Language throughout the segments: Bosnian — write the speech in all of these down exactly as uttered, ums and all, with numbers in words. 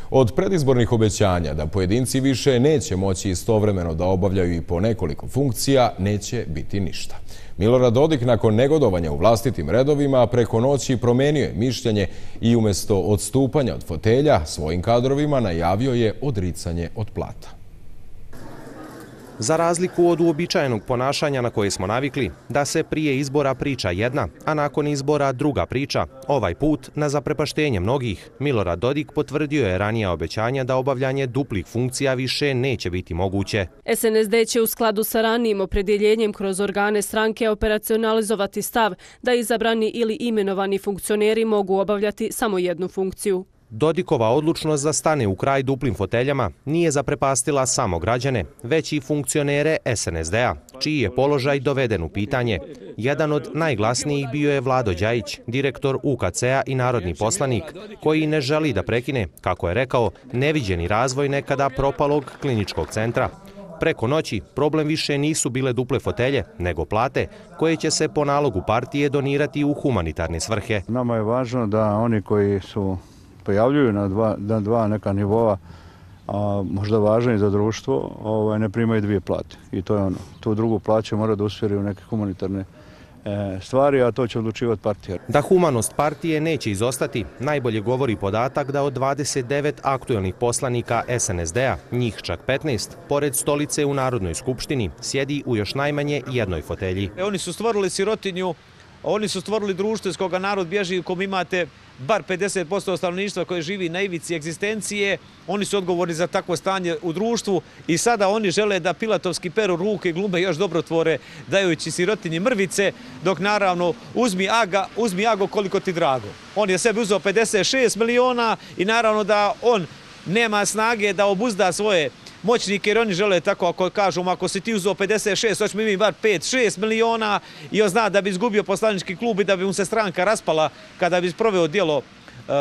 Od predizbornih obećanja da pojedinci više neće moći istovremeno da obavljaju i po nekoliko funkcija neće biti ništa. Milorad Dodik nakon negodovanja u vlastitim redovima preko noći promenio je mišljenje i umjesto odstupanja od fotelja svojim kadrovima najavio je odricanje od plata. Za razliku od uobičajenog ponašanja na koje smo navikli, da se prije izbora priča jedna, a nakon izbora druga priča, ovaj put na zaprepaštenje mnogih, Milorad Dodik potvrdio je ranija obećanja da obavljanje duplih funkcija više neće biti moguće. S N S D će u skladu sa ranijim opredjeljenjem kroz organe stranke operacionalizovati stav da izabrani ili imenovani funkcioneri mogu obavljati samo jednu funkciju. Dodikova odlučnost da stane u kraj duplim foteljama nije zaprepastila samo građane, već i funkcionere S N S D-a, čiji je položaj doveden u pitanje. Jedan od najglasnijih bio je Vlado Đajić, direktor U K C-a i narodni poslanik, koji ne želi da prekine, kako je rekao, neviđeni razvoj nekada propalog kliničkog centra. Preko noći problem više nisu bile duple fotelje, nego plate, koje će se po nalogu partije donirati u humanitarne svrhe. Nama je važno da oni koji su pojavljuju na dva, na dva neka nivoa, a možda važno i za društvo, ovaj, ne primaju dvije plate. I to je ono. Tu drugu plaću mora da usmjeri u neke humanitarne e, stvari, a to će odlučivati partija. Da humanost partije neće izostati, najbolje govori podatak da od dvadeset devet aktuelnih poslanika S N S D-a, njih čak petnaest, pored stolice u Narodnoj skupštini, sjedi u još najmanje jednoj fotelji. Oni su stvorili sirotinju, oni su stvorili društvo iz koga narod bježi, u kom imate bar pedeset posto stanovništva koje živi na ivici egzistencije. Oni su odgovorni za takvo stanje u društvu i sada oni žele da pilatovski peru ruke i glume još dobrotvore dajući sirotinji mrvice, dok naravno uzmi aga, uzmi ago koliko ti drago. On je sebi uzeo pedeset šest miliona i naravno da on nema snage da obuzda svoje moćnike, jer oni žele tako, ako kažu, ako si ti uzeo pedeset šest, hoćemo mi bar pet šest miliona i on zna da bi izgubio poslanički klub i da bi mu se stranka raspala kada bi proveo djelo uh,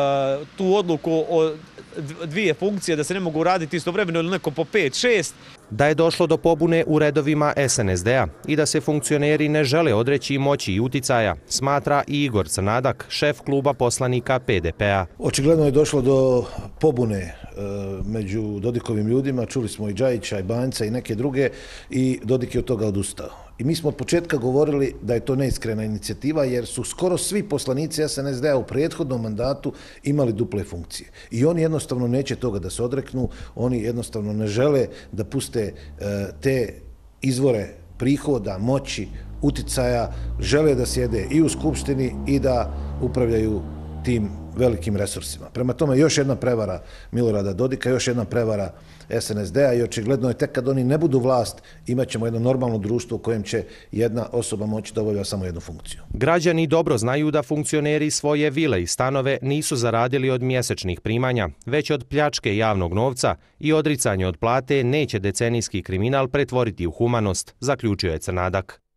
tu odluku o dvije funkcije, da se ne mogu raditi istovremeno ili neko po pet šest. Da je došlo do pobune u redovima S N S D-a i da se funkcioneri ne žele odreći moći i uticaja, smatra i Igor Crnadak, šef kluba poslanika P D P-a. Očigledno je došlo do pobune e, među Dodikovim ljudima, čuli smo i Đajića, i Banjca i neke druge, i Dodik je od toga odustao. I mi smo od početka govorili da je to neiskrena inicijativa, jer su skoro svi poslanici S N S D-a u prethodnom mandatu imali duple funkcije. I oni jednostavno neće toga da se odreknu, oni jednostavno ne žele da puste e, te izvore prihoda, moći, uticaja, žele da sjede i u Skupštini i da upravljaju tim velikim resursima. Prema tome, još jedna prevara Milorada Dodika, još jedna prevara S N S D-a i očigledno je tek kad oni ne budu vlast, imat ćemo jedno normalno društvo u kojem će jedna osoba moći da obavlja samo jednu funkciju. Građani dobro znaju da funkcioneri svoje vile i stanove nisu zaradili od mjesečnih primanja, već od pljačke javnog novca i odricanje od plate neće decenijski kriminal pretvoriti u humanost, zaključio je Crnadak.